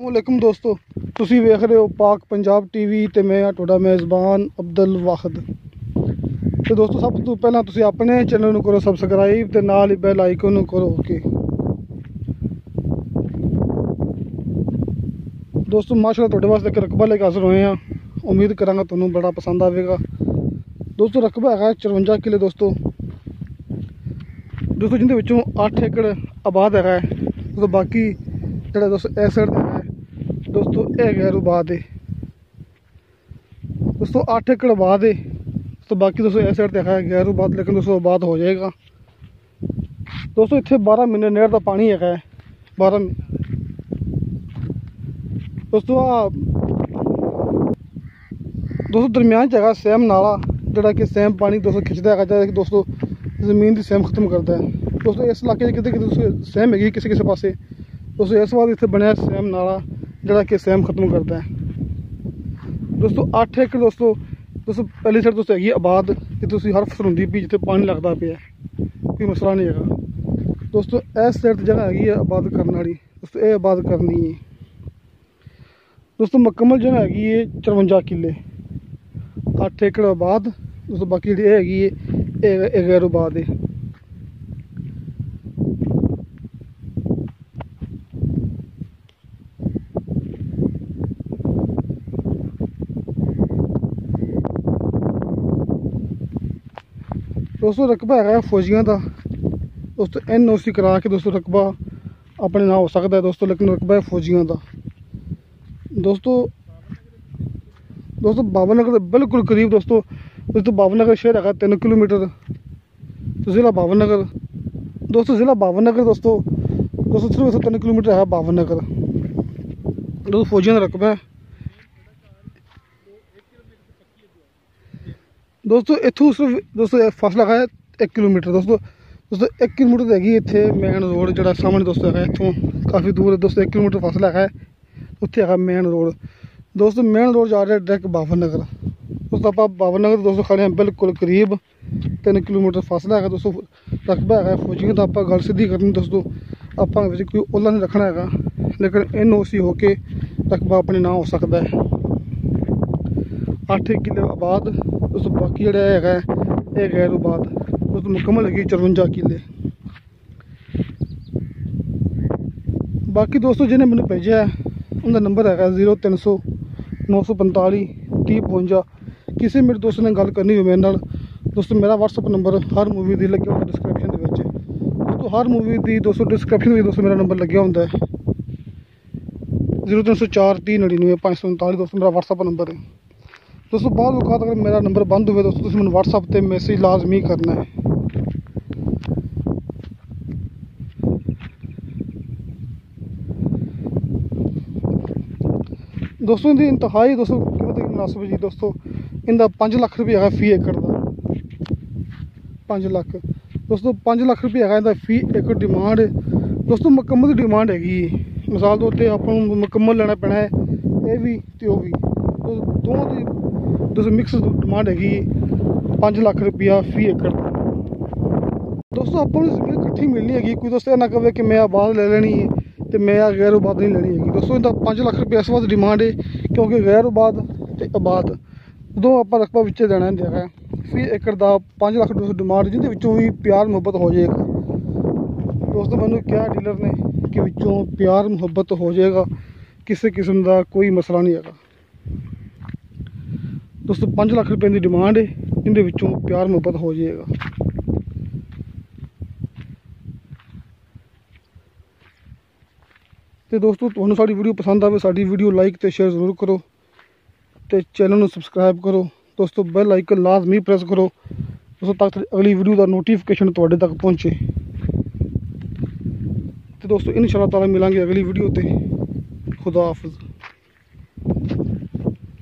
वालेकुम दोस्तों, तुसी वेख रहे हो पाक पंजाब टीवी ते मैं तुहाडा मेज़बान अब्दुल वाहिद। तो दोस्तों, सब तो पहला तुसी अपने चैनल नूं करो सबसक्राइब ते नाल ही बैल आइकन नूं करो ओके। दोस्तों माशाअल्लाह तुहाडे वास्ते एक रकबा लेके हाज़र होए हैं। उम्मीद करांगा तुहानूं बड़ा पसंद आवेगा। दोस्तों रकबा है 54 किले दोस्तों जिंदे विचों 8 एकड़ आबाद है। दोस्तों बाकी जिहड़ा दोस्तों इस साइड है दोस्तों यह गैर आबाद है। दोस्तों 8 एकड़ आबाद है। तो बाकी दोस्तों इस साइड है गैर आबाद, लेकिन दोस्तों आबाद हो जाएगा। दोस्तों इत्थे 12 महीने नहर का पानी है 12 दोस्तों दरम्यान है सैम नाला जोड़ा कि सैम पानी दोस्तों खिंचता है, जैसे कि दोस्तों जमीन की सैम खत्म करता है। दोस्तों इस इलाके कितने कितने सैम हैगी किसी किसी पासे। दोस्तों इस बार इतने बनया सैम नाला जोड़ा कि सैम खत्म करता है। दोस्तों 8 एकड़ दोस्तों पहली साइड दोस्तों हैगी आबाद कि तुम हर फसल होंगी भी जितने पानी लगता पे कोई मसला नहीं है। दोस्तों इस साइड जगह हैगी आबाद करने वाली, दोस्तों ये आबाद करनी है। दोस्तों मुकम्मल जगह हैगी है 54 किले, 8 एकड़ आबाद। दोस्तों बाकी जी हैगी है गैर आबाद है। दोस्तों रकबा है फौजियों का। दोस्तों NOC करा के दोस्तों रकबा अपने नाम हो सकता है दोस्तों, लेकिन रकबा है फौजियों का। दोस्तों बाबरनगर बिल्कुल करीब दोस्तों बाबरनगर शहर है 3 किलोमीटर। तो ज़िला बाबरनगर ज़िला बाबरनगर दोस्तों सिर्फ 3 किलोमीटर है बाबरनगर। दोस्तों फौजियों का रकबा है। दोस्तों इतों सिर्फ दोस्तों फासला है 1 किलोमीटर। दोस्तों 1 किलोमीटर हैगी इत्थे मेन रोड जो सामने दोस्तों है, इतों काफ़ी दूर है दोस्तों 1 किलोमीटर फासला है। उत्थे है मेन रोड। दोस्तों मेन रोड जा रहा है डायरेक्ट बाबरनगर। दोस्तों आप बाबरनगर दोस्तों खड़े हैं बिल्कुल करीब 3 किलोमीटर फासला है। दोस्तों रकबा है फौजियों का। आप गल सीधी करनी दोस्तों, आप कोई ओला नहीं रखना है, लेकिन NOC होके रकबा अपने नाम हो सकता है। 8 किले आबाद दोस्तों बाकी जोड़ा है ये गैर आबाद। दोस्तों मुकम्मल है 54 किले। बाकी दोस्तों जिन्हें मैंने भेजा है उनका नंबर है 0300 945 3052। किसी मेरे दोस्त ने गल करनी हो मेरे नाल दोस्तों, मेरा WhatsApp नंबर हर मूवी दी लगे होता डिस्क्रिप्शन के विच। दोस्तों हर मूवी दी दोस्तों डिस्क्रिप्शन में दोस्तों मेरा नंबर लगे होंगे 0304 399 539। दोस्तों मेरा WhatsApp नंबर है। दोस्तों बाद वक्त अगर मेरा नंबर बंद हुए दोस्तों मैंने WhatsApp पर मैसेज लाजमी करना है। दोस्तों इनकी इंतहाई दोस्तों कीमत की मुनासिब जी। दोस्तों इनका 5 लाख रुपया है फी एकड़ का। 5 लाख दोस्तों 5 लाख रुपया है इनका फी एकड़ डिमांड है। दोस्तों मुकम्मल डिमांड हैगी। मिसाल तौर पर आप मुकम्मल लेना पैना है ये भी तो वो भी। दोनों की दोस्तों मिक्स डिमांड हैगी 5 लाख रुपया फी एकड़। दोस्तों आपको जमीन इकट्ठी मिलनी हैगी। कोई दोस्तों ना कहे कि मैं आबाद ले लेनी है तो मैं गैर आबाद नहीं लेनी हैगी। दोस्तों इनका 5 लाख रुपया इस वास्ते डिमांड है क्योंकि गैर आबाद तो आबाद दो आप रकबा बिच्चे देना है। फी एकड़ का 5 लाख दोस्तों डिमांड, जिंदे विचों भी प्यार मुहब्बत हो जाएगा। दोस्तों मैंने क्या डीलर ने कि विचों प्यार मुहब्बत हो जाएगा, किसी किस्म का कोई मसला नहीं है। दोस्तों 5 लाख रुपये की डिमांड है, जिंदे विचों प्यार मुहब्बत हो जाएगा। तो दोस्तों तुहानूं साडी वीडियो पसंद आवे साडी वीडियो लाइक तो शेयर जरूर करो, तो चैनल नूं सबसक्राइब करो। दोस्तों बेल आइकन लाजमी प्रेस करो दोस्तों ताकि अगली वीडियो का नोटिफिकेशन तुहाडे तक पहुँचे। तो दोस्तों इंशाअल्लाह ताला मिलांगे अगली वीडियो ते। खुदा हाफिज़।